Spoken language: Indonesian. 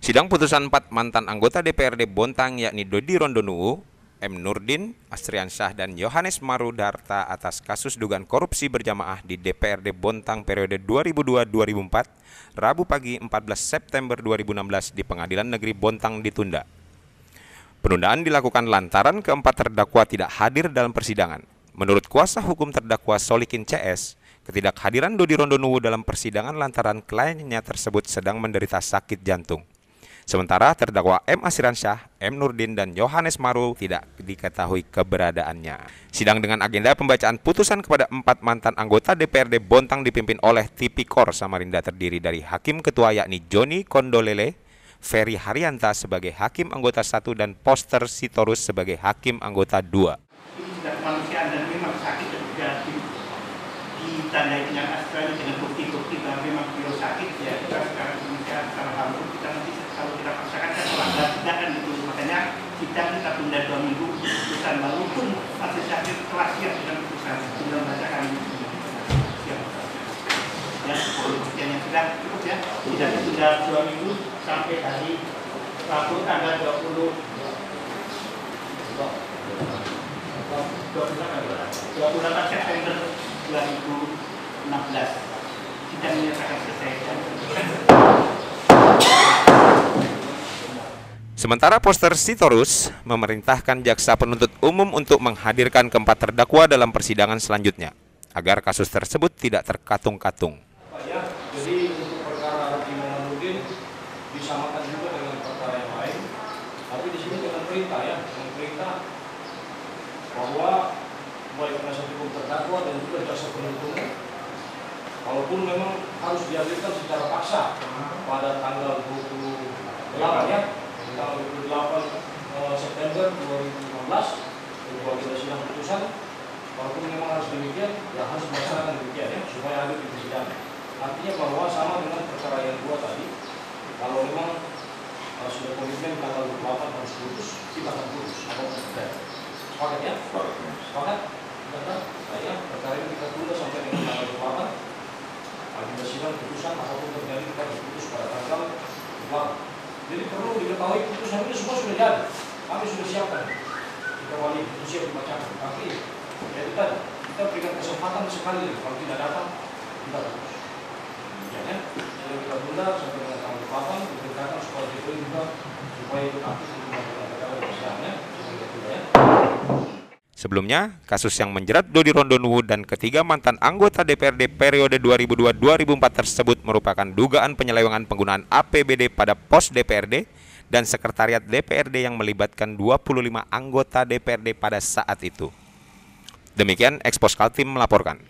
Sidang putusan 4 mantan anggota DPRD Bontang yakni Dodi Rondonuwu, M. Nurdin, Astriansyah, dan Yohanes Marudarta atas kasus dugaan korupsi berjamaah di DPRD Bontang periode 2002-2004, Rabu pagi 14 September 2016 di Pengadilan Negeri Bontang ditunda. Penundaan dilakukan lantaran keempat terdakwa tidak hadir dalam persidangan. Menurut kuasa hukum terdakwa Solikin CS, ketidakhadiran Dodi Rondonuwu dalam persidangan lantaran kliennya tersebut sedang menderita sakit jantung. Sementara terdakwa M. Astriansyah, M. Nurdin, dan Yohanes Maru tidak diketahui keberadaannya. Sidang dengan agenda pembacaan putusan kepada 4 mantan anggota DPRD Bontang dipimpin oleh Tipikor Samarinda terdiri dari Hakim Ketua yakni Joni Kondolele, Ferry Haryanta sebagai Hakim Anggota 1 dan Poster Sitorus sebagai Hakim Anggota 2. Ini tidak kemanusiaan dan memang sakit dan juga ditandai dengan astralnya dengan bukti-bukti bahwa memang beliau sakit ya kita sekarang kemanusiaan secara hamil kita nanti kalau kita paksakan kan melanggar tidak kan itu makanya kita tunda 2 minggu putusan walaupun masih sakit telah siap dengan putusan sudah membacakan siap ya pembuktiannya sudah cukup ya tidak ditunda 2 minggu sampai hari Rabu tanggal 28 September 2016 kita menyatakan selesai. Sementara Poster Sitorus memerintahkan jaksa penuntut umum untuk menghadirkan keempat terdakwa dalam persidangan selanjutnya agar kasus tersebut tidak terkatung-katung. Jadi untuk perkara Hakim Nurdin disamakan juga dengan perkara yang lain, tapi di sini dengan perintah ya, perintah bahwa baik penasihat hukum terdakwa dan juga jaksa penuntut umum, walaupun memang harus dihadirkan secara paksa pada tanggal 28 ya, tanggal 28 September 2015 untuk agenda sidang putusan, walaupun memang harus demikian, ya harus dilaksanakan demikian ya, supaya hadir di persidangan. Artinya bahwa sama dengan perkara yang dua tadi, kalau memang sudah komitmen tanggal 28 harus putus, kita akan putus. Sepakat ya? Sepakat? Saya perkara ini kita tunda sampai dengan tanggal 28. Agenda sidang putusan apapun terjadi kita diputus pada tanggal 28. Jadi perlu diketahui putusan ini semua sudah jadi. Kami sudah siapkan. Kita wali itu siap dibacakan. Tapi ya kita berikan kesempatan sekali kalau tidak datang kita putus. Ya, jadi kita tunda sampai dengan tanggal 28 diberitakan supaya kita juga supaya itu aktif untuk melakukan perkara persidangannya. Sebelumnya, kasus yang menjerat Dodi Rondonuwu dan ketiga mantan anggota DPRD periode 2002-2004 tersebut merupakan dugaan penyelewengan penggunaan APBD pada pos DPRD dan sekretariat DPRD yang melibatkan 25 anggota DPRD pada saat itu. Demikian Expos Kaltim melaporkan.